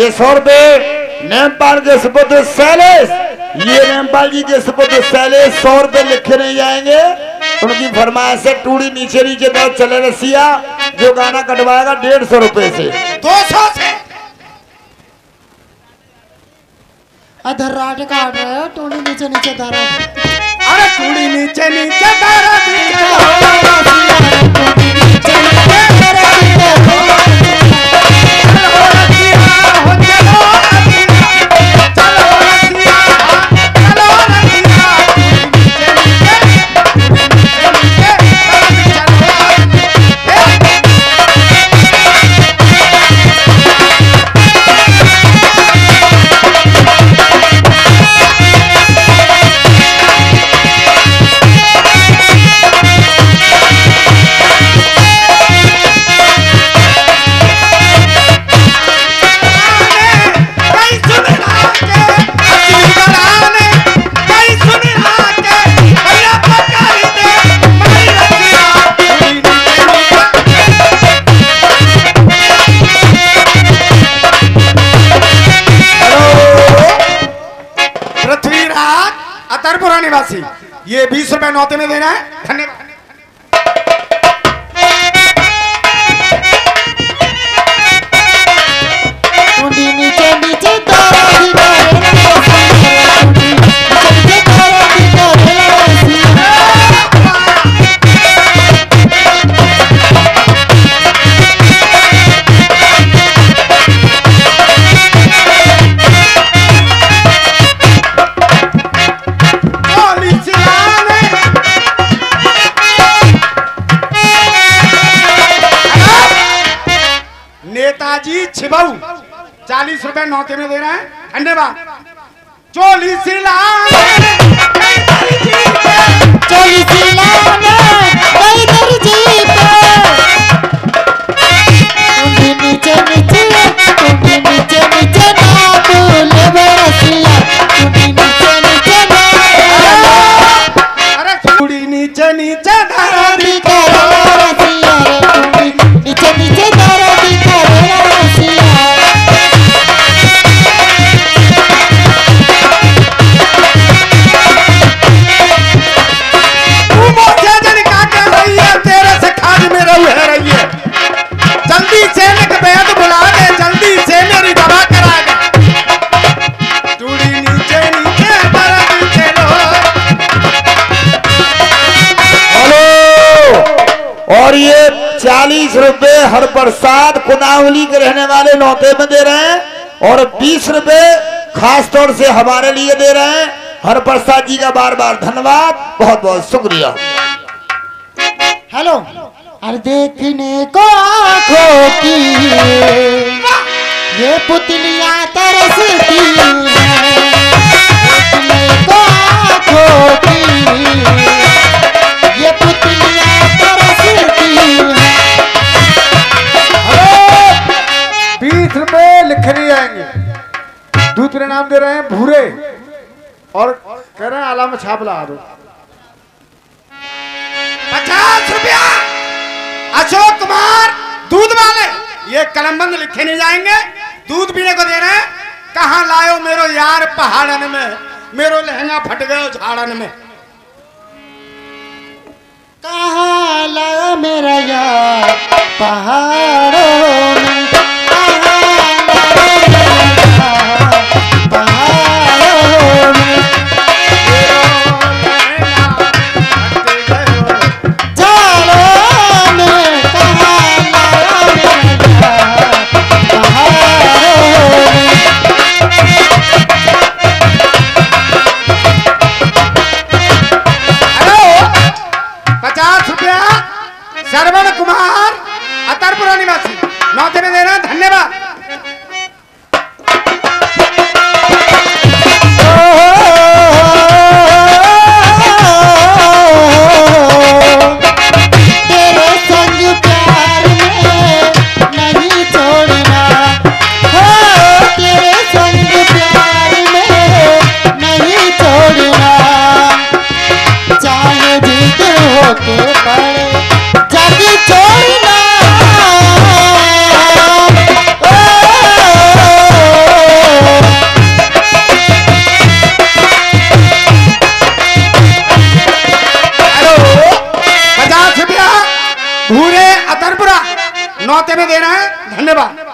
ये 100 रुपये नेपाल के सुपुत्र शैलेश, ये नेपाल जी के सुपुत्र शैलेश 100 रुपये लिखे नहीं जाएंगे। उनकी फरमाइश से टूड़ी नीचे नीचे दौड़ चले रसिया, जो गाना कटवाएगा 150 रुपये से 200 से अधर राट काट रहे हो, टूड़ी नीचे नीचे धरा। अरे टूड़ी नीचे नीचे धरा निवासी, ये 20 रुपए नौते में देना है। धन्यवाद। नीचे नीचे नेताजी छिबाऊ 40 रुपए नौते में दे रहे हैं। धन्यवाद। चोली सिलाने नीचे नीचे ना बोले बरसिया, नीचे नीचे ना, अरे चूड़ी नीचे नीचे धरा दी रसिया रे, नीचे नीचे धरा दी रसिया। तू मुझे जन काटे रही है, तेरे से खाज में रहू है रही है। जल्दी से एक बैद बुला दे, जल्दी से मेरी दवा करा दे। चूड़ी नीचे नीचे धरा दी चलो। हेलो, और ये 40 रुपए हर प्रसाद कुनावली के रहने वाले नौते में दे रहे हैं, और 20 रुपए खास तौर से हमारे लिए दे रहे हैं। हर प्रसाद जी का बार बार धन्यवाद, बहुत बहुत शुक्रिया। हेलो, अरे देखने को आंखों की ये पुतलियां तरसती हैं, देखने को आंखों की ये पुतलियां तरसती हैं। 20 रुपए लिखे नहीं आएंगे। दूसरे नाम दे रहे हैं भूरे, और कह रहे हैं आला में छाप लगा दो। 50 रुपया अशोक कुमार दूध वाले, ये कलमबंद लिखे नहीं जाएंगे। दूध पीने को दे रहे हैं। कहाँ लायो मेरो यार पहाड़न में, मेरो लहंगा फट गयो झाड़न में। कहाँ लाया मेरा यार पहाड़ों में, कहाँ लाया मेरा यार पहाड़ों में, झाड़ों में, कहाँ लाया मेरा यार पहाड़ों में। हेलो, 50 रुपया श्रवण कुमार अतरपुरा निवासी नौते में देना। धन्यवाद। तेरे संग प्यार में नहीं छोड़ना, हो तेरे संग प्यार में नहीं छोड़ना, चाहे जीत होके पड़े जग छोड़ना, ओ नौते में देना है। धन्यवाद।